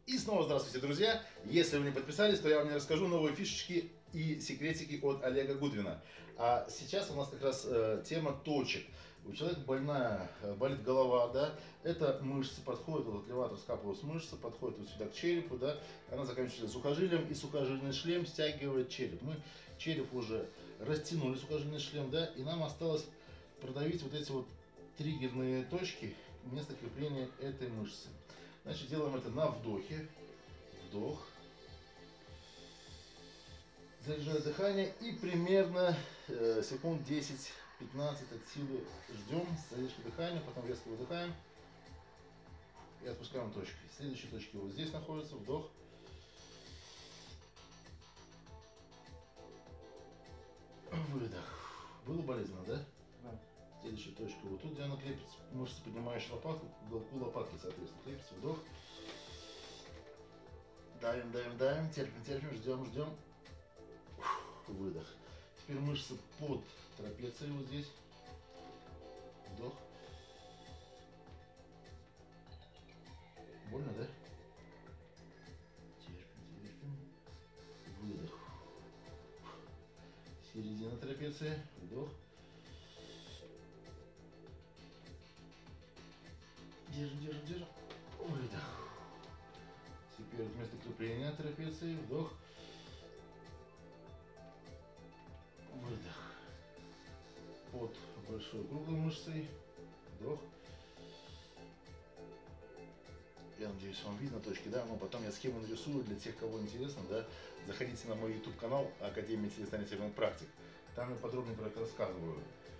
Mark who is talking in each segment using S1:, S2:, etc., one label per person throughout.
S1: И снова здравствуйте, друзья! Если вы не подписались, то я вам не расскажу новые фишечки и секретики от Олега Гудвина. А сейчас у нас как раз тема точек. У человека болит голова, да, это мышцы, подходит, вот леватор скапулус мышцы, подходит вот сюда к черепу, да, она заканчивается сухожилием, и сухожильный шлем стягивает череп. Мы череп уже растянули, сухожильный шлем, да, и нам осталось продавить вот эти вот триггерные точки, место крепления этой мышцы. Значит, делаем это на вдохе. Вдох. Заряжаю дыхание и примерно секунд 10-15 от силы ждем задержки дыхания, потом резко выдыхаем и отпускаем точки. Следующие точки вот здесь находятся. Вдох. Выдох. Было болезненно, да?
S2: Да.
S1: Следующая точка вот тут, где она крепится. Мышцы, поднимаешь лопатку, к уголку лопатки, соответственно, крепится. Вдох. Давим, давим, давим. Терпим, терпим, ждем, ждем. Выдох. Теперь мышцы под трапецией вот здесь. Вдох. Больно, да? Терпим, терпим. Выдох. Середина трапеции. Вдох. Держим, держим, держим. Выдох. Теперь вместо крепления трапеции. Вдох. Выдох. Под большой круглой мышцей. Вдох. Я надеюсь, вам видно точки, да? Но потом я схему нарисую для тех, кого интересно, да? Заходите на мой YouTube канал Академия телесных практик. Там я подробнее про это рассказываю.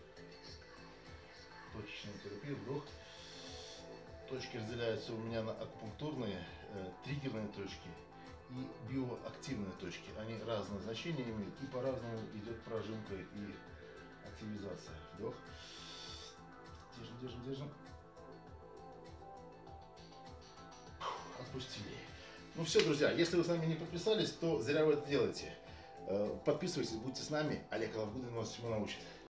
S1: Точечная терапия. Вдох. Точки разделяются у меня на акупунктурные, триггерные точки и биоактивные точки. Они разные значения имеют, и по-разному идет прожимка и активизация. Вдох. Держим, держим, держим. Отпустили. Ну все, друзья, если вы с нами не подписались, то зря вы это делаете. Подписывайтесь, будьте с нами. Олег Гудвин вас всему научит.